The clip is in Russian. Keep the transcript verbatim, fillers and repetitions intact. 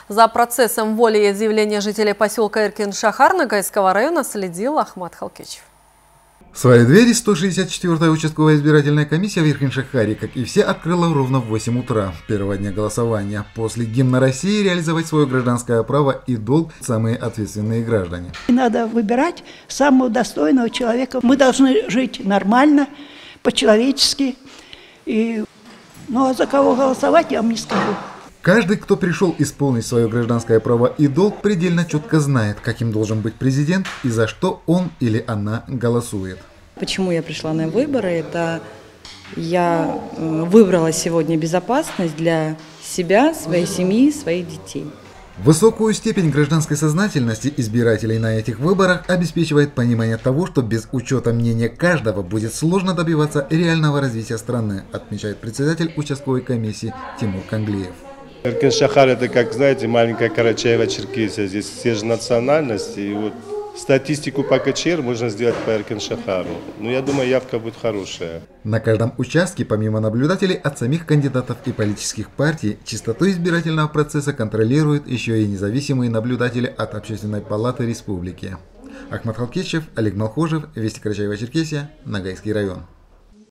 За процессом волеизъявления жителей поселка Эркин-Шахар Ногайского района следил Ахмат Халкичев. В свои двери сто шестьдесят четвёртая участковая избирательная комиссия в Эркин-Шахаре, как и все, открыла ровно в восемь утра первого дня голосования. После гимна России реализовать свое гражданское право и долг самые ответственные граждане. Надо выбирать самого достойного человека. Мы должны жить нормально, по-человечески. И... Ну а за кого голосовать, я вам не скажу. Каждый, кто пришел исполнить свое гражданское право и долг, предельно четко знает, каким должен быть президент и за что он или она голосует. Почему я пришла на выборы? Это я выбрала сегодня безопасность для себя, своей семьи, своих детей. Высокую степень гражданской сознательности избирателей на этих выборах обеспечивает понимание того, что без учета мнения каждого будет сложно добиваться реального развития страны, отмечает председатель участковой комиссии Тимур Канглиев. Эркин-Шахар — это, как знаете, маленькая Карачаево-Черкесия. Здесь все же национальности. И вот статистику по КЧР можно сделать по Эркин-Шахару. Но я думаю, явка будет хорошая. На каждом участке, помимо наблюдателей от самих кандидатов и политических партий, чистоту избирательного процесса контролируют еще и независимые наблюдатели от Общественной палаты республики. Ахмат Халкичев, Олег Малхожев, Вести Карачаево-Черкесия, Ногайский район.